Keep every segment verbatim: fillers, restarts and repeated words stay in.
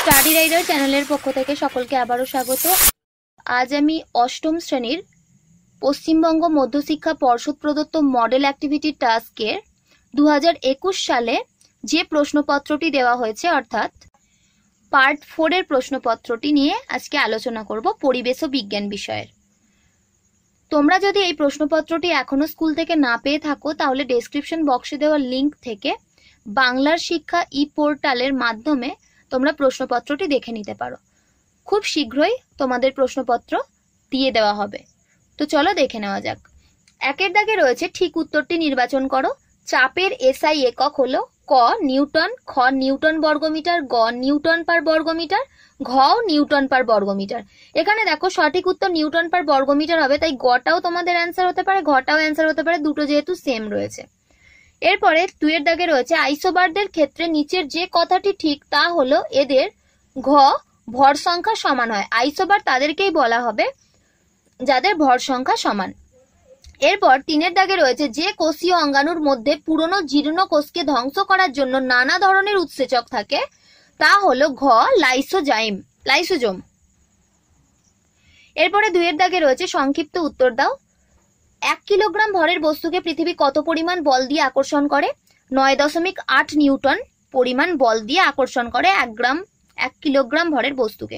Study rider চ্যানেলের পক্ষ থেকে সকলকে আবারও স্বাগত। আজ আমি অষ্টম শ্রেণীর পশ্চিমবঙ্গ মধ্যশিক্ষা পর্ষদ প্রদত্ত মডেল অ্যাক্টিভিটি টাস্কের দু হাজার একুশ সালে যে প্রশ্নপত্রটি দেওয়া হয়েছে অর্থাৎ পার্ট ফোর এর প্রশ্নপত্রটি নিয়ে আজকে আলোচনা করব পরিবেশ ও বিজ্ঞান বিষয়ের। তোমরা যদি এই প্রশ্নপত্রটি এখনো স্কুল থেকে না পেয়ে থাকো তাহলে ডেসক্রিপশন বক্সে দেওয়া লিংক থেকে বাংলার শিক্ষা ই পোর্টালের মাধ্যমে তোমরা প্রশ্নপত্রটি দেখে নিতে পারো। খুব শীঘ্রই তোমাদের প্রশ্নপত্র দিয়ে দেওয়া হবে। তো চলো দেখে নেওয়া যাক। একের দাগে রয়েছে ঠিক উত্তরটি নির্বাচন করো। চাপের এসআই একক হলো ক নিউটন, খ নিউটন বর্গমিটার, গ নিউটন পার বর্গমিটার, ঘ নিউটন পার বর্গমিটার। এখানে দেখো সঠিক উত্তর নিউটন পার বর্গমিটার হবে, তাই গটাও তোমাদের অ্যান্সার হতে পারে, ঘটাও অ্যান্সার হতে পারে, দুটো যেহেতু সেম রয়েছে। এরপরে দুইয়ের দাগে রয়েছে আইসোবারদের ক্ষেত্রে নিচের যে কথাটি ঠিক তা হলো এদের ঘ ভর সংখ্যা সমান হয়। আইসোবার তাদেরকেই বলা হবে যাদের ভর সংখ্যা সমান। এরপর তিনের দাগে রয়েছে যে কোষীয় অঙ্গাণুর মধ্যে পুরনো জীর্ণ কোষকে ধ্বংস করার জন্য নানা ধরনের উৎসেচক থাকে তা হলো ঘ লাইসোজাইম লাইসোজোম। এরপরে দুইয়ের দাগে রয়েছে সংক্ষিপ্ত উত্তর দাও। এক কিলোগ্রাম ভরের বস্তুকে পৃথিবী কত পরিমাণ বল দিয়ে আকর্ষণ করে? নয় দশমিক আট নিউটন পরিমাণ বল দিয়ে আকর্ষণ করে এক গ্রাম এক কিলোগ্রাম ভরের বস্তুকে।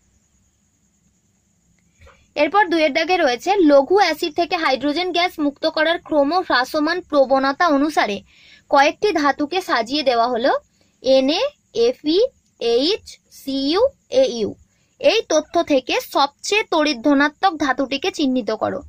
এরপর দুইয়ের দাগে রয়েছে লঘু অ্যাসিড থেকে হাইড্রোজেন গ্যাস মুক্ত করার ক্রম হ্রাসমান প্রবণতা অনুসারে কয়েকটি ধাতুকে সাজিয়ে দেওয়া হলো NA, FE, H, CU, AU. এই তথ্য থেকে সবচেয়ে তড়িৎ ধনাত্মক ধাতুটিকে চিহ্নিত করো।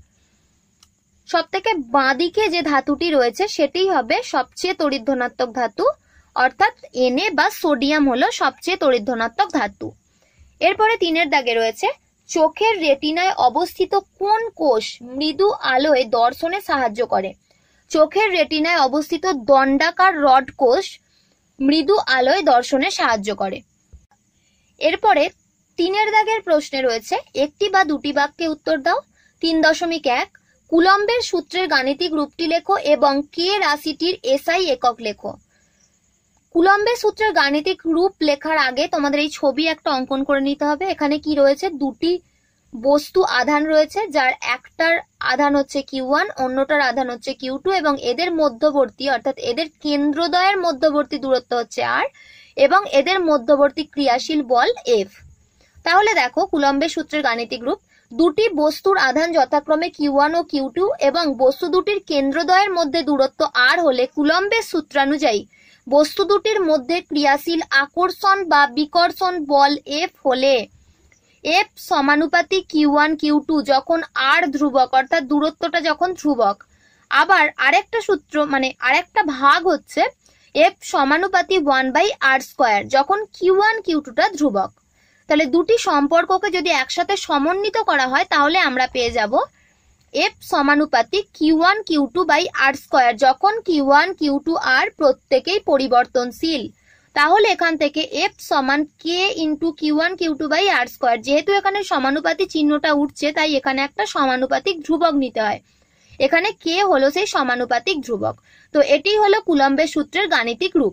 সব থেকে বাঁদিকে যে ধাতুটি রয়েছে সেটি হবে সবচেয়ে তড়িৎ ধনাত্মক ধাতু, অর্থাৎ এনএ বা সোডিয়াম হলো সবচেয়ে তড়িৎ ধনাত্মক ধাতু। এরপরে তিনের দাগে রয়েছে চোখের রেটিনায় অবস্থিত কোন কোষ মৃদু আলোয় দর্শনে সাহায্য করে? চোখের রেটিনায় অবস্থিত দণ্ডাকার রড কোষ মৃদু আলোয় দর্শনে সাহায্য করে। এরপরে তিনের দাগের প্রশ্নে রয়েছে একটি বা দুটি বাক্যে উত্তর দাও। তিন দশমিক এক কুলম্বের সূত্রের গাণিতিক রূপটি লেখো এবং কে রাশিটির এসআই একক লেখো। কুলম্বের সূত্রের গাণিতিক রূপ লেখার আগে তোমাদের এই ছবি একটা অঙ্কন করে নিতে হবে। এখানে কি রয়েছে? দুটি বস্তু আধান রয়েছে, যার একটার আধান হচ্ছে কিউ ওয়ান, অন্যটার আধান হচ্ছে কিউ টু, এবং এদের মধ্যবর্তী অর্থাৎ এদের কেন্দ্রদ্বয়ের মধ্যবর্তী দূরত্ব হচ্ছে আর, এবং এদের মধ্যবর্তী ক্রিয়াশীল বল এফ। তাহলে দেখো কুলম্বের সূত্রের গাণিতিক রূপ, দুটি বস্তুর আধান যথাক্রমে কিউ ওয়ান ও কিউ টু এবং বস্তু দুটির কেন্দ্রদ্বয়ের মধ্যে দূরত্ব আর হলে কুলম্বের সূত্রানুযায়ী বস্তু দুটির মধ্যে ক্রিয়াশীল আকর্ষণ বা বিকর্ষণ বল এফ হলে এফ সমানুপাতিক কিউ ওয়ান কিউ টু যখন আর ধ্রুবক অর্থাৎ দূরত্বটা যখন ধ্রুবক। আবার আরেকটা সূত্র মানে আরেকটা ভাগ হচ্ছে এফ সমানুপাতি ওয়ান বাই আর স্কোয়ার যখন কিউ ওয়ান কিউ টুটা ধ্রুবক। তাহলে দুটি সম্পর্ককে যদি একসাথে সমন্বিত করা হয় তাহলে আমরা পেয়ে যাব এফ সমানুপাতিক Q one Q two by R square যখন Q one Q two R প্রত্যেকেই পরিবর্তনশীল। তাহলে এখান থেকে এফ সমান K into Q one Q two by R square. যেহেতু এখানে সমানুপাতি চিহ্নটা উঠছে তাই এখানে একটা সমানুপাতিক ধ্রুবক নিতে হয়। এখানে কে হলো সেই সমানুপাতিক ধ্রুবক। তো এটি হলো কুলম্বের সূত্রের গাণিতিক রূপ।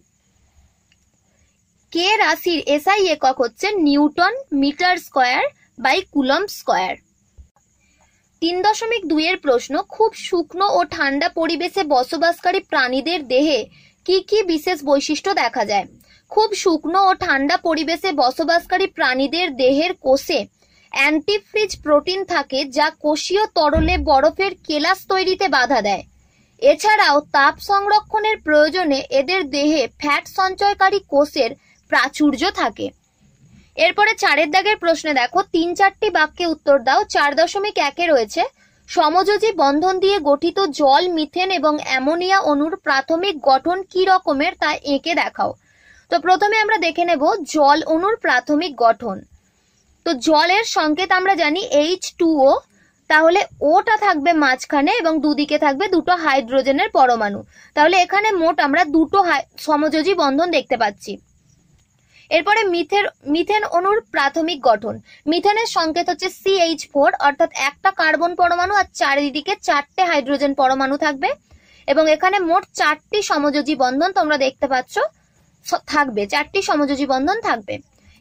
কে রাশির এসআই একক হচ্ছে newton metre square by coulomb square. তিন দশমিক দুই এর প্রশ্ন, খুব শুকনো ও ঠান্ডা পরিবেশে বসবাসকারী প্রাণীদের দেহে কি কি বিশেষ বৈশিষ্ট্য দেখা যায়? খুব শুকনো ও ঠান্ডা পরিবেশে বসবাসকারী প্রাণীদের দেহের কোষে অ্যান্টিফ্রিজ প্রোটিন থাকে যা কোষীয় তরলে বরফের কেলাস তৈরিতে বাধা দেয়। এছাড়াও তাপ সংরক্ষণের প্রয়োজনে এদের দেহে ফ্যাট সঞ্চয়কারী কোষের প্রাচুর্য থাকে। এরপরে চারের দাগের প্রশ্নে দেখো তিন চারটি বাক্যে উত্তর দাও। চার দশমিক একে রয়েছে সমযোজী বন্ধন দিয়ে গঠিত জল, মিথেন এবং অ্যামোনিয়া অণুর প্রাথমিক গঠন কি রকমের তা এঁকে দেখাও। তো প্রথমে আমরা দেখে নেব জল অণুর প্রাথমিক গঠন। তো জলের সংকেত আমরা জানি এইচ টু ও, তাহলে ওটা থাকবে মাঝখানে এবং দুদিকে থাকবে দুটো হাইড্রোজেনের পরমাণু। তাহলে এখানে মোট আমরা দুটো সমযোজী বন্ধন দেখতে পাচ্ছি। এরপরে মিথেন মিথেন অণুর প্রাথমিক গঠন। মিথেনের সংকেত হচ্ছে সি এইচ ফোর, অর্থাৎ একটা কার্বন পরমাণু আর চারিদিকে চারটে হাইড্রোজেন পরমাণু থাকবে এবং এখানে মোট চারটি সমযোজী বন্ধন তোমরা দেখতে পাচ্ছ থাকবে, চারটি সমযোজী বন্ধন থাকবে।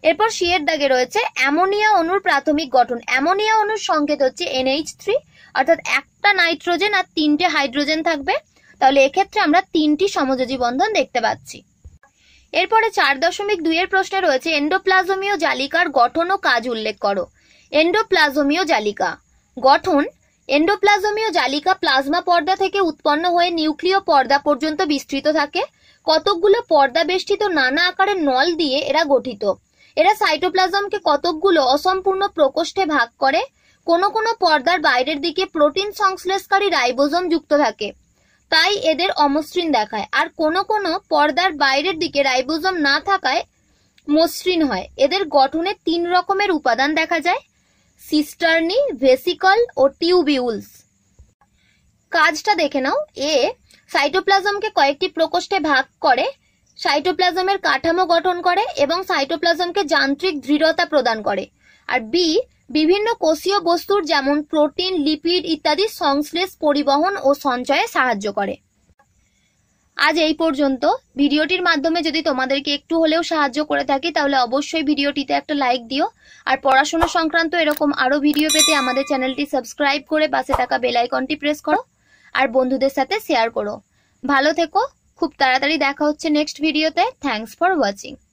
এরপর সি এর দাগে রয়েছে অ্যামোনিয়া অণুর প্রাথমিক গঠন। অ্যামোনিয়া অণুর সংকেত হচ্ছে এন এইচ থ্রি, অর্থাৎ একটা নাইট্রোজেন আর তিনটে হাইড্রোজেন থাকবে। তাহলে এক্ষেত্রে আমরা তিনটি সমযোজী বন্ধন দেখতে পাচ্ছি। এরপরে চার দশমিক দুই এর প্রশ্নে রয়েছে এন্ডোপ্লাজমীয় জালিকার গঠন ও কাজ উল্লেখ করো। এন্ডোপ্লাজমীয় জালিকা গঠন। এন্ডোপ্লাজমীয় জালিকা প্লাজমা পর্দা থেকে উৎপন্ন হয়ে নিউক্লিয় পর্দা পর্যন্ত বিস্তৃত থাকে। কতকগুলো পর্দা বেষ্টিত নানা আকারের নল দিয়ে এরা গঠিত। এরা সাইটোপ্লাজমকে কতকগুলো অসম্পূর্ণ প্রকোষ্ঠে ভাগ করে। কোনো কোনো পর্দার বাইরের দিকে প্রোটিন সংশ্লেষকারী রাইবোজোম যুক্ত থাকে, তাই এদের অমসৃণ দেখায়। আর কোনো কোনো পর্দার বাইরের দিকে রাইবোজোম না থাকায় মসৃণ হয়। এদের গঠনে তিন রকমের উপাদান দেখা যায়: সিস্টার্নি, ভেসিকল ও টিউবিউলস। কাজটা দেখে নাও। এ সাইটোপ্লাজমকে কয়েকটি প্রকোষ্ঠে ভাগ করে, সাইটোপ্লাজমের কাঠামো গঠন করে এবং সাইটোপ্লাজমকে যান্ত্রিক দৃঢ়তা প্রদান করে। আর বি বিভিন্ন কোষীয় বস্তুর যেমন প্রোটিন, লিপিড ইত্যাদি সংশ্লেষ, পরিবহন ও সঞ্চয়ে সাহায্য করে। আজ এই পর্যন্ত। ভিডিওটির মাধ্যমে যদি তোমাদেরকে একটু হলেও সাহায্য করে থাকি তাহলে অবশ্যই ভিডিওটিতে একটা লাইক দিও। আর পড়াশোনা সংক্রান্ত এরকম আরো ভিডিও পেতে আমাদের চ্যানেলটি সাবস্ক্রাইব করে পাশে থাকা বেল আইকনটি প্রেস করো আর বন্ধুদের সাথে শেয়ার করো। ভালো থেকো। খুব তাড়াতাড়ি দেখা হচ্ছে নেক্সট ভিডিওতে। Thanks for watching.